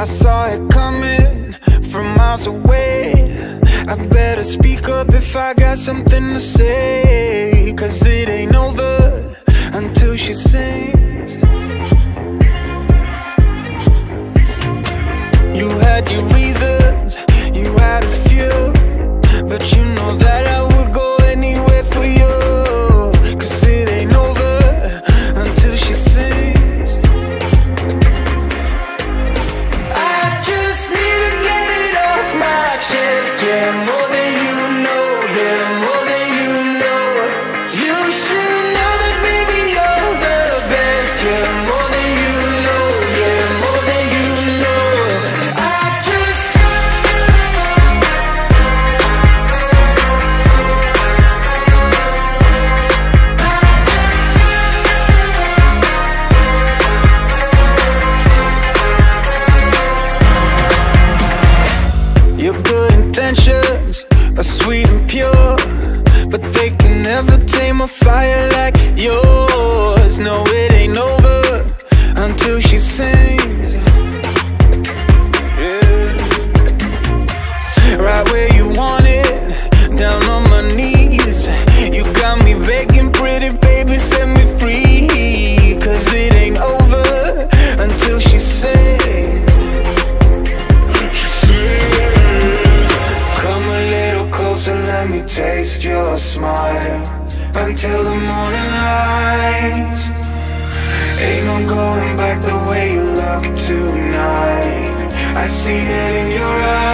I saw it coming from miles away. I better speak up if I got something to say, 'cause it ain't over until she sings. You had your reasons, you had a few, but you know that I would go anywhere for you. 'Cause it ain't over until she sings. I just need to get it off my chest. Yeah, more than you know, yeah, more than you know. You should know that, baby, you're the best. Yeah, more than you know, yeah, more than you know. I just Your good intentions are sweet and pure, but they can never tame a fire like yours. No, it ain't over until she sings. Yeah. Right where you want it, down on my knees. You got me begging, pretty baby, set me free. 'Cause it ain't over until she sings. Come a little closer, let me taste your smile, until the morning light. Ain't no going back the way you look tonight. I see it in your eyes.